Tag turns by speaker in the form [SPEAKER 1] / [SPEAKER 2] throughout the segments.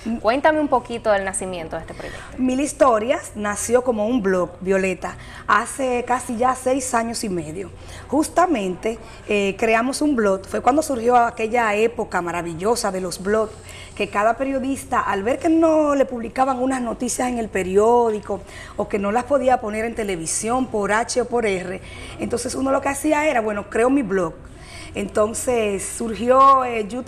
[SPEAKER 1] Cuéntame un poquito del nacimiento de este proyecto.
[SPEAKER 2] Mil Historias nació como un blog, Violeta, hace casi ya 6 años y medio. Justamente creamos un blog, fue cuando surgió aquella época maravillosa de los blogs, que cada periodista, al ver que no le publicaban unas noticias en el periódico o que no las podía poner en televisión por H o por R, entonces uno lo que hacía era, bueno, creo mi blog. Entonces surgió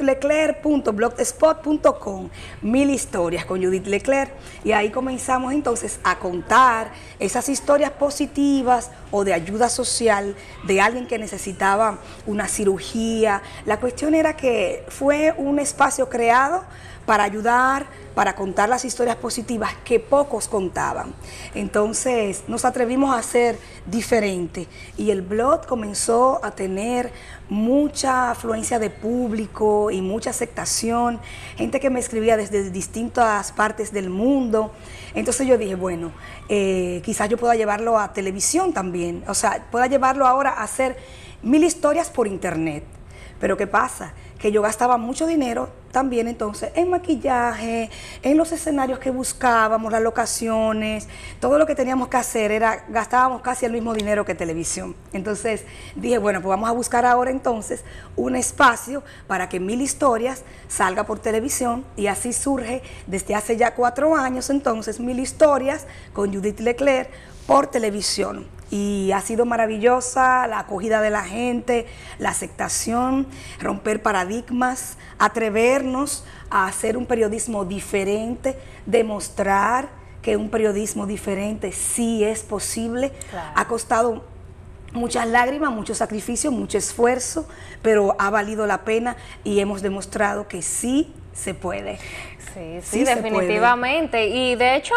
[SPEAKER 2] judithleclerc.blogspot.com, Mil Historias con Judith Leclerc, y ahí comenzamos entonces a contar esas historias positivas o de ayuda social de alguien que necesitaba una cirugía. La cuestión era que fue un espacio creado para ayudar, para contar las historias positivas que pocos contaban. Entonces nos atrevimos a ser diferente y el blog comenzó a tener mucha afluencia de público y mucha aceptación, gente que me escribía desde distintas partes del mundo. Entonces yo dije, bueno, quizás yo pueda llevarlo a televisión también, o sea, pueda llevarlo ahora a hacer 1000 historias por internet. Pero ¿qué pasa? Que yo gastaba mucho dinero también entonces en maquillaje, en los escenarios que buscábamos, las locaciones, todo lo que teníamos que hacer gastábamos casi el mismo dinero que televisión. Entonces dije, bueno, pues vamos a buscar ahora entonces un espacio para que Mil Historias salga por televisión, y así surge desde hace ya 4 años entonces Mil Historias con Judith Leclerc por televisión. Y ha sido maravillosa la acogida de la gente, la aceptación, romper paradigmas, atrevernos a hacer un periodismo diferente, demostrar que un periodismo diferente sí es posible. Claro. Ha costado muchas lágrimas, mucho sacrificio, mucho esfuerzo, pero ha valido la pena y hemos demostrado que sí se puede.
[SPEAKER 1] Sí, definitivamente. Y de hecho,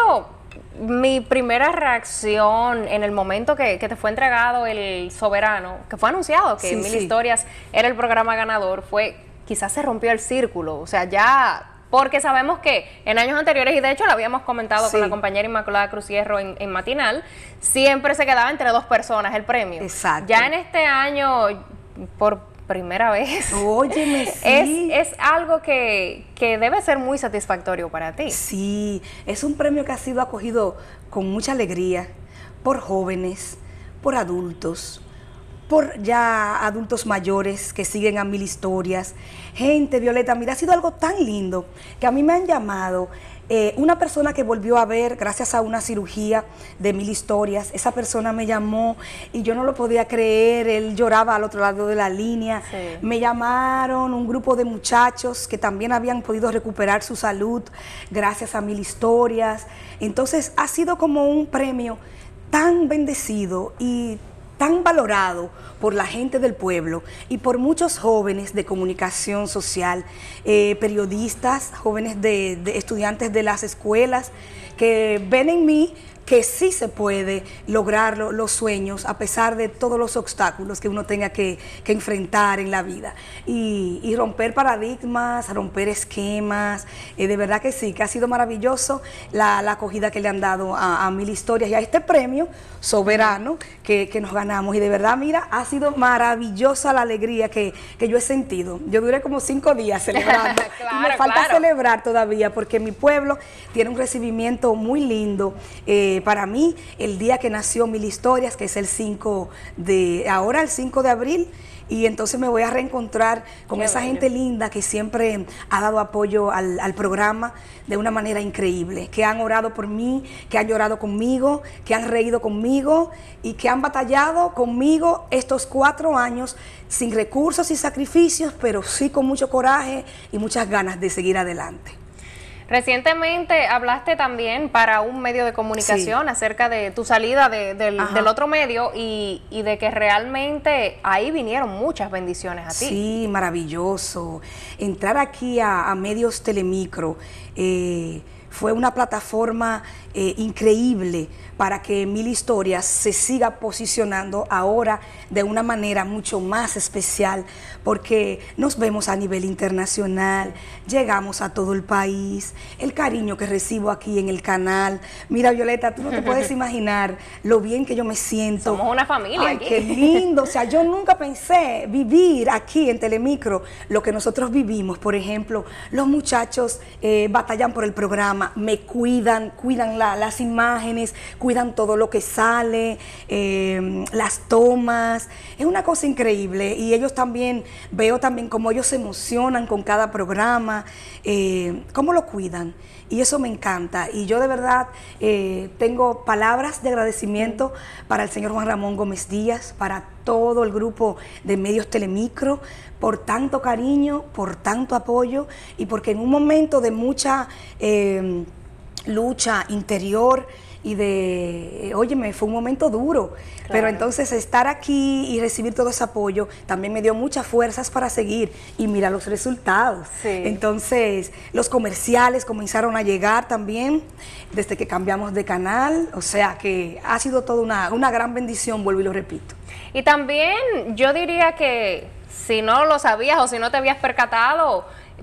[SPEAKER 1] mi primera reacción en el momento que te fue entregado el Soberano, que fue anunciado que Mil Historias era el programa ganador, fue quizás se rompió el círculo, o sea, ya, porque sabemos que en años anteriores, y de hecho lo habíamos comentado con la compañera Inmaculada Cruz Hierro en Matinal, siempre se quedaba entre 2 personas el premio.
[SPEAKER 2] Exacto.
[SPEAKER 1] Ya en este año, por primera vez.
[SPEAKER 2] Óyeme, sí.
[SPEAKER 1] Es algo que debe ser muy satisfactorio para ti.
[SPEAKER 2] Sí, es un premio que ha sido acogido con mucha alegría por jóvenes, por adultos, por ya adultos mayores que siguen a Mil Historias. Gente, Violeta, mira, ha sido algo tan lindo que a mí me han llamado. Una persona que volvió a ver gracias a una cirugía de Mil Historias, esa persona me llamó y yo no lo podía creer, él lloraba al otro lado de la línea. Sí. Me llamaron un grupo de muchachos que también habían podido recuperar su salud gracias a Mil Historias. Entonces ha sido como un premio tan bendecido y tan valorado por la gente del pueblo y por muchos jóvenes de comunicación social, periodistas, jóvenes de estudiantes de las escuelas, que ven en mí que sí se puede lograr los sueños a pesar de todos los obstáculos que uno tenga que enfrentar en la vida. Y romper paradigmas, romper esquemas, de verdad que sí, que ha sido maravilloso la acogida que le han dado a Mil Historias y a este premio Soberano que nos ganamos. Y de verdad, mira, ha sido maravillosa la alegría que yo he sentido. Yo duré como 5 días celebrando.
[SPEAKER 1] Claro,
[SPEAKER 2] y me falta celebrar todavía porque mi pueblo tiene un recibimiento muy lindo. Para mí, el día que nació Mil Historias, que es el 5 de abril, y entonces me voy a reencontrar con esa gente linda que siempre ha dado apoyo al programa de una manera increíble, que han orado por mí, que han llorado conmigo, que han reído conmigo y que han batallado conmigo estos 4 años sin recursos y sacrificios, pero sí con mucho coraje y muchas ganas de seguir adelante.
[SPEAKER 1] Recientemente hablaste también para un medio de comunicación acerca de tu salida del otro medio y de que realmente ahí vinieron muchas bendiciones a ti.
[SPEAKER 2] Sí, maravilloso. Entrar aquí a Medios Telemicro fue una plataforma increíble para que Mil Historias se siga posicionando ahora de una manera mucho más especial, porque nos vemos a nivel internacional, llegamos a todo el país, el cariño que recibo aquí en el canal. Mira, Violeta, tú no te puedes imaginar lo bien que yo me siento.
[SPEAKER 1] Somos una familia.
[SPEAKER 2] Ay,
[SPEAKER 1] aquí.
[SPEAKER 2] Qué lindo. O sea, yo nunca pensé vivir aquí en Telemicro lo que nosotros vivimos. Por ejemplo, los muchachos batallan por el programa, me cuidan las imágenes, cuidan todo lo que sale, las tomas. Es una cosa increíble. Y ellos también, veo también cómo ellos se emocionan con cada programa, cómo lo cuidan. Y eso me encanta. Y yo de verdad tengo palabras de agradecimiento para el señor Juan Ramón Gómez Díaz, para todo el grupo de medios Telemicro, por tanto cariño, por tanto apoyo, y porque en un momento de mucha lucha interior y óyeme, fue un momento duro, claro. Pero entonces estar aquí y recibir todo ese apoyo también me dio muchas fuerzas para seguir, y mira los resultados.
[SPEAKER 1] Sí.
[SPEAKER 2] Entonces los comerciales comenzaron a llegar también desde que cambiamos de canal, o sea que ha sido toda una gran bendición, vuelvo y lo repito.
[SPEAKER 1] Y también yo diría que si no lo sabías o si no te habías percatado,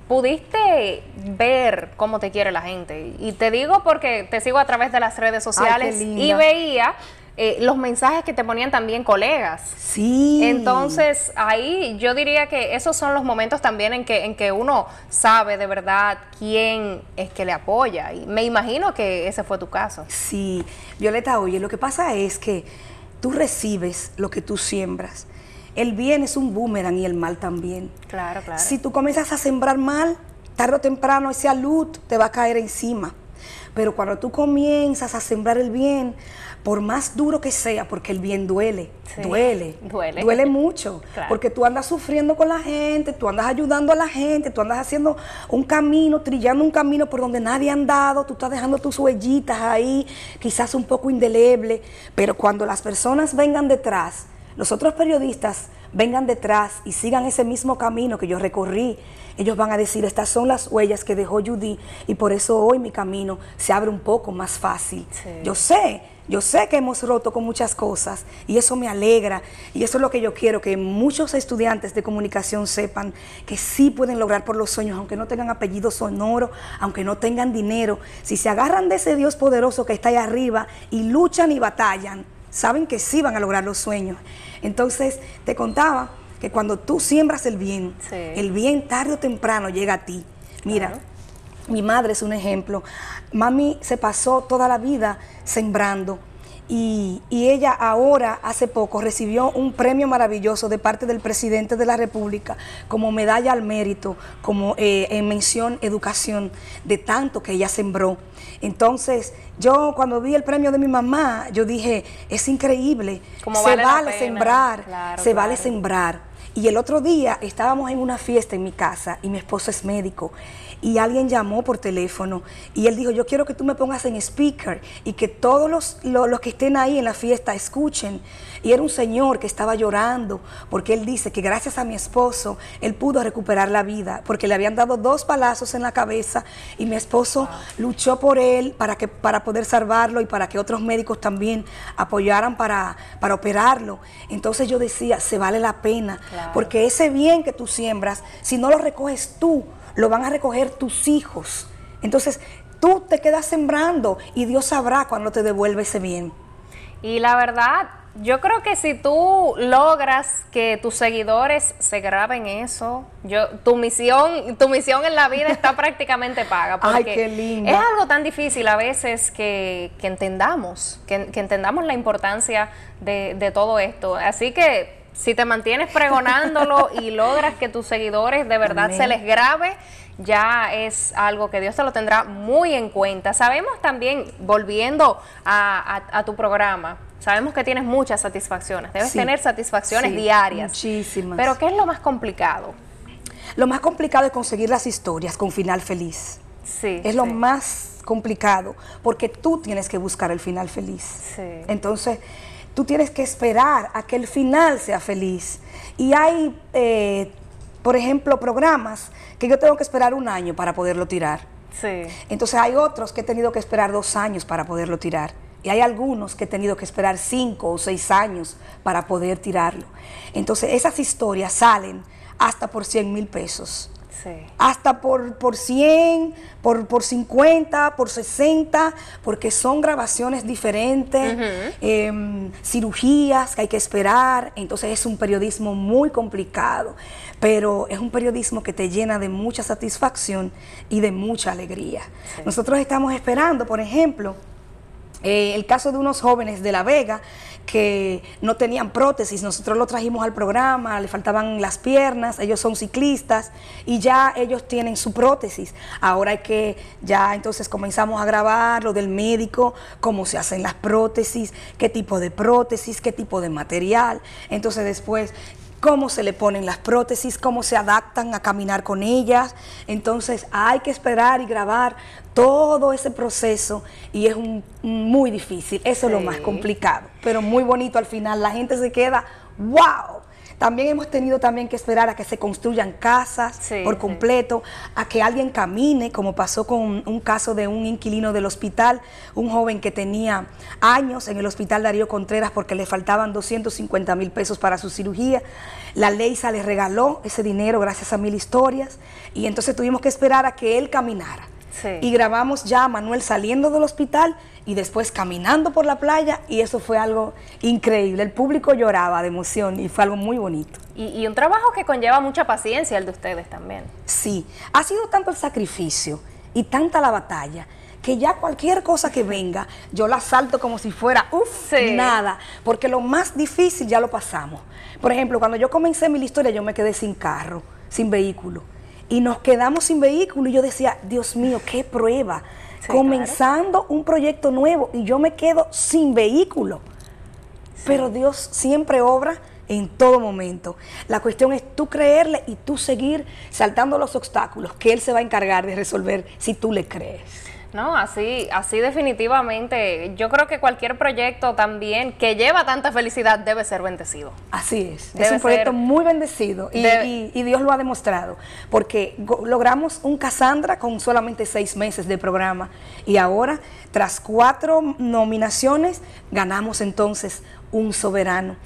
[SPEAKER 1] pudiste ver cómo te quiere la gente. Y te digo porque te sigo a través de las redes sociales. Ay, y veía los mensajes que te ponían también colegas.
[SPEAKER 2] Sí.
[SPEAKER 1] Entonces ahí yo diría que esos son los momentos también en que uno sabe de verdad quién es que le apoya. Y me imagino que ese fue tu caso.
[SPEAKER 2] Sí, Violeta, oye, lo que pasa es que tú recibes lo que tú siembras. El bien es un boomerang y el mal también.
[SPEAKER 1] Claro, claro.
[SPEAKER 2] Si tú comienzas a sembrar mal, tarde o temprano esa luz te va a caer encima. Pero cuando tú comienzas a sembrar el bien, por más duro que sea, porque el bien duele, sí, duele mucho, claro. Porque tú andas sufriendo con la gente, tú andas ayudando a la gente, tú andas haciendo un camino, trillando un camino por donde nadie ha andado, tú estás dejando tus huellitas ahí, quizás un poco indeleble, pero cuando las personas vengan detrás, los otros periodistas vengan detrás y sigan ese mismo camino que yo recorrí, ellos van a decir, estas son las huellas que dejó Judy, y por eso hoy mi camino se abre un poco más fácil. Sí. Yo sé que hemos roto con muchas cosas, y eso me alegra, y eso es lo que yo quiero, que muchos estudiantes de comunicación sepan que sí pueden lograr por los sueños, aunque no tengan apellido sonoro, aunque no tengan dinero. Si se agarran de ese Dios poderoso que está ahí arriba y luchan y batallan, saben que sí van a lograr los sueños. Entonces, te contaba que cuando tú siembras el bien, sí, el bien tarde o temprano llega a ti. Mira, claro. Mi madre es un ejemplo. Mami se pasó toda la vida sembrando, y ella ahora, hace poco, recibió un premio maravilloso de parte del presidente de la República como medalla al mérito, como en mención educación, de tanto que ella sembró. Entonces, yo cuando vi el premio de mi mamá, yo dije, es increíble, se vale sembrar, claro, se vale sembrar. Y el otro día estábamos en una fiesta en mi casa, y mi esposo es médico, y alguien llamó por teléfono, y él dijo, yo quiero que tú me pongas en speaker, y que todos los que estén ahí en la fiesta escuchen. Y era un señor que estaba llorando, porque él dice que gracias a mi esposo, él pudo recuperar la vida, porque le habían dado 2 balazos en la cabeza, y mi esposo luchó por él para poder salvarlo, y para que otros médicos también apoyaran para operarlo. Entonces yo decía, se vale la pena, claro, porque ese bien que tú siembras, si no lo recoges tú, lo van a recoger tus hijos. Entonces tú te quedas sembrando, y Dios sabrá cuándo te devuelve ese bien.
[SPEAKER 1] Y la verdad, yo creo que si tú logras que tus seguidores se graben eso, tu misión en la vida está prácticamente paga. Porque
[SPEAKER 2] ay, qué lindo.
[SPEAKER 1] Es algo tan difícil a veces que entendamos la importancia de todo esto. Así que si te mantienes pregonándolo y logras que tus seguidores de verdad se les grabe, ya es algo que Dios te lo tendrá muy en cuenta. Sabemos también, volviendo a tu programa, sabemos que tienes muchas satisfacciones, debes tener satisfacciones diarias.
[SPEAKER 2] Muchísimas.
[SPEAKER 1] Pero ¿qué es lo más complicado?
[SPEAKER 2] Lo más complicado es conseguir las historias con final feliz.
[SPEAKER 1] Sí.
[SPEAKER 2] Es lo más complicado, porque tú tienes que buscar el final feliz.
[SPEAKER 1] Sí.
[SPEAKER 2] Entonces, tú tienes que esperar a que el final sea feliz. Y hay, por ejemplo, programas que yo tengo que esperar 1 año para poderlo tirar.
[SPEAKER 1] Sí.
[SPEAKER 2] Entonces hay otros que he tenido que esperar 2 años para poderlo tirar. Y hay algunos que he tenido que esperar 5 o 6 años para poder tirarlo. Entonces esas historias salen hasta por 100,000 pesos.
[SPEAKER 1] Sí.
[SPEAKER 2] Hasta por 100, por 50, por 60, porque son grabaciones diferentes, cirugías que hay que esperar. Entonces es un periodismo muy complicado, pero es un periodismo que te llena de mucha satisfacción y de mucha alegría. Sí. Nosotros estamos esperando, por ejemplo, el caso de unos jóvenes de La Vega que no tenían prótesis. Nosotros lo trajimos al programa, le faltaban las piernas, ellos son ciclistas y ya ellos tienen su prótesis. Ahora hay que, ya entonces comenzamos a grabar lo del médico, cómo se hacen las prótesis, qué tipo de prótesis, qué tipo de material. Entonces después, cómo se le ponen las prótesis, cómo se adaptan a caminar con ellas. Entonces hay que esperar y grabar todo ese proceso y es muy difícil, eso es lo más complicado, pero muy bonito al final, la gente se queda, ¡wow! También hemos tenido que esperar a que se construyan casas por completo, a que alguien camine, como pasó con un caso de un inquilino del hospital, un joven que tenía años en el hospital Darío Contreras porque le faltaban 250,000 pesos para su cirugía. La Leisa le regaló ese dinero gracias a Mil Historias y entonces tuvimos que esperar a que él caminara. Sí. Y grabamos ya a Manuel saliendo del hospital y después caminando por la playa y eso fue algo increíble. El público lloraba de emoción y fue algo muy bonito.
[SPEAKER 1] Y un trabajo que conlleva mucha paciencia el de ustedes también.
[SPEAKER 2] Sí, ha sido tanto el sacrificio y tanta la batalla que ya cualquier cosa que venga, yo la salto como si fuera, nada, porque lo más difícil ya lo pasamos. Por ejemplo, cuando yo comencé Mil Historias yo me quedé sin carro, sin vehículo. Y nos quedamos sin vehículo y yo decía, Dios mío, qué prueba, comenzando un proyecto nuevo y yo me quedo sin vehículo. Pero Dios siempre obra en todo momento. La cuestión es tú creerle y tú seguir saltando los obstáculos que Él se va a encargar de resolver si tú le crees.
[SPEAKER 1] No, así definitivamente. Yo creo que cualquier proyecto también que lleva tanta felicidad debe ser bendecido.
[SPEAKER 2] Así es. Es un proyecto muy bendecido y Dios lo ha demostrado. Porque logramos un Cassandra con solamente 6 meses de programa y ahora, tras 4 nominaciones, ganamos entonces un soberano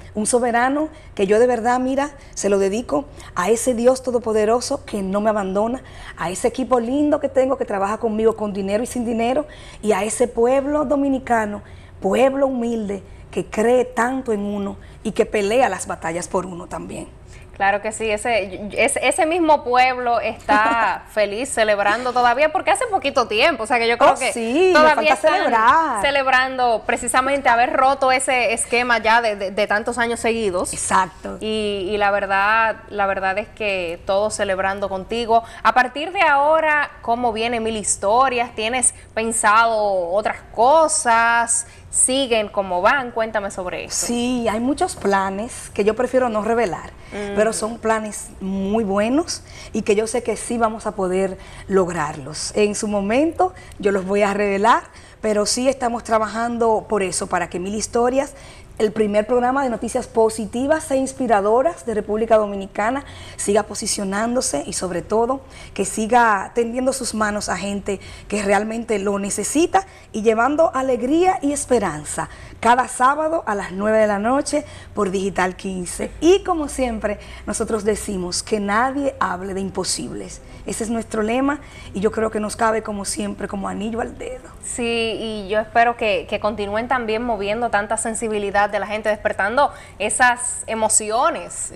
[SPEAKER 2] que yo de verdad, mira, se lo dedico a ese Dios todopoderoso que no me abandona, a ese equipo lindo que tengo que trabaja conmigo con dinero y sin dinero, y a ese pueblo dominicano, pueblo humilde, que cree tanto en uno y que pelea las batallas por uno también.
[SPEAKER 1] Claro que sí, ese mismo pueblo está feliz celebrando todavía, porque hace poquito tiempo, o sea que yo creo que todavía están celebrando precisamente haber roto ese esquema ya de tantos años seguidos.
[SPEAKER 2] Exacto.
[SPEAKER 1] Y la verdad es que todos celebrando contigo. A partir de ahora, ¿cómo viene Mil Historias? ¿Tienes pensado otras cosas? ¿Siguen como van? Cuéntame sobre eso.
[SPEAKER 2] Sí, hay muchos planes que yo prefiero no revelar, pero son planes muy buenos y que yo sé que sí vamos a poder lograrlos. En su momento yo los voy a revelar, pero sí estamos trabajando por eso, para que Mil Historias, el primer programa de noticias positivas e inspiradoras de República Dominicana, siga posicionándose y sobre todo que siga tendiendo sus manos a gente que realmente lo necesita y llevando alegría y esperanza cada sábado a las 9 de la noche por Digital 15. Y como siempre, nosotros decimos que nadie hable de imposibles. Ese es nuestro lema y yo creo que nos cabe como siempre, como anillo al dedo.
[SPEAKER 1] Sí, y yo espero que continúen también moviendo tanta sensibilidad de la gente, despertando esas emociones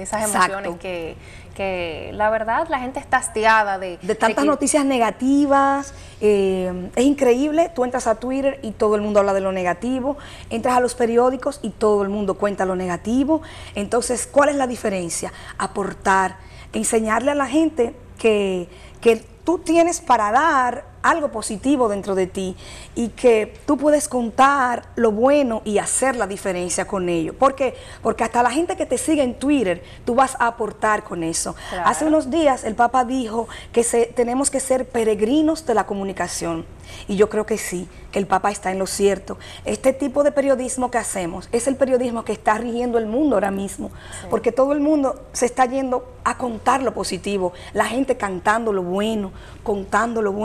[SPEAKER 1] que la verdad la gente está hastiada de
[SPEAKER 2] tantas noticias negativas. Es increíble, tú entras a Twitter y todo el mundo habla de lo negativo, entras a los periódicos y todo el mundo cuenta lo negativo. Entonces, ¿cuál es la diferencia? Aportar, enseñarle a la gente que tú tienes para dar algo positivo dentro de ti y que tú puedes contar lo bueno y hacer la diferencia con ello. ¿Por qué? Porque hasta la gente que te sigue en Twitter, tú vas a aportar con eso. Claro. Hace unos días el Papa dijo que tenemos que ser peregrinos de la comunicación. Y yo creo que sí, que el Papa está en lo cierto. Este tipo de periodismo que hacemos es el periodismo que está rigiendo el mundo ahora mismo, porque todo el mundo se está yendo a contar lo positivo, la gente cantando lo bueno, contando lo bueno,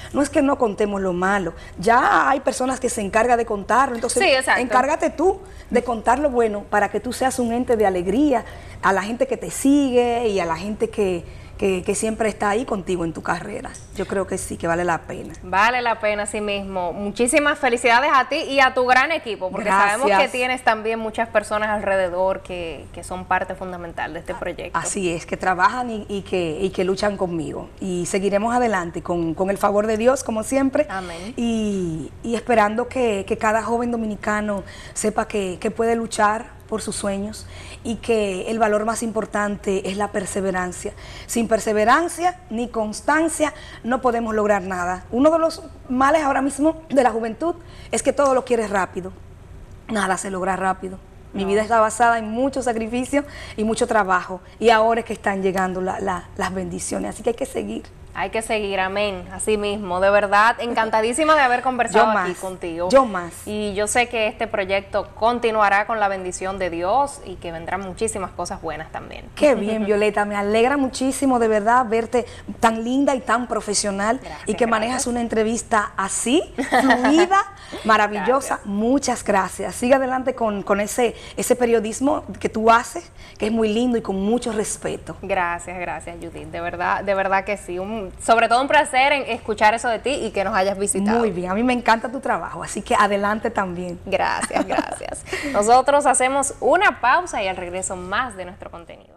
[SPEAKER 2] no es que no contemos lo malo, ya hay personas que se encargan de contarlo, entonces
[SPEAKER 1] sí,
[SPEAKER 2] encárgate tú de contar lo bueno para que tú seas un ente de alegría a la gente que te sigue y a la gente que siempre está ahí contigo en tu carrera. Yo creo que sí, que vale la pena.
[SPEAKER 1] Vale la pena, sí mismo. Muchísimas felicidades a ti y a tu gran equipo, porque sabemos que tienes también muchas personas alrededor que son parte fundamental de este proyecto.
[SPEAKER 2] Así es, que trabajan y que luchan conmigo. Y seguiremos adelante con el favor de Dios, como siempre.
[SPEAKER 1] Amén.
[SPEAKER 2] Y esperando que cada joven dominicano sepa que puede luchar por sus sueños y que el valor más importante es la perseverancia. Sin perseverancia ni constancia no podemos lograr nada. Uno de los males ahora mismo de la juventud es que todo lo quiere rápido. Nada se logra rápido. Mi vida está basada en mucho sacrificio y mucho trabajo, y ahora es que están llegando las bendiciones, así que hay que seguir.
[SPEAKER 1] Hay que seguir, amén, así mismo. De verdad, encantadísima de haber conversado aquí contigo.
[SPEAKER 2] Yo más.
[SPEAKER 1] Y yo sé que este proyecto continuará con la bendición de Dios y que vendrán muchísimas cosas buenas también.
[SPEAKER 2] Qué bien, Violeta, me alegra muchísimo de verdad verte tan linda y tan profesional. Gracias, y que manejas una entrevista así, fluida, maravillosa. Gracias. Muchas gracias. Sigue adelante con ese periodismo que tú haces, que es muy lindo y con mucho respeto.
[SPEAKER 1] Gracias, Judith. De verdad que sí. Sobre todo un placer en escuchar eso de ti y que nos hayas visitado.
[SPEAKER 2] Muy bien, a mí me encanta tu trabajo, así que adelante también.
[SPEAKER 1] Gracias. Nosotros hacemos una pausa y al regreso más de nuestro contenido.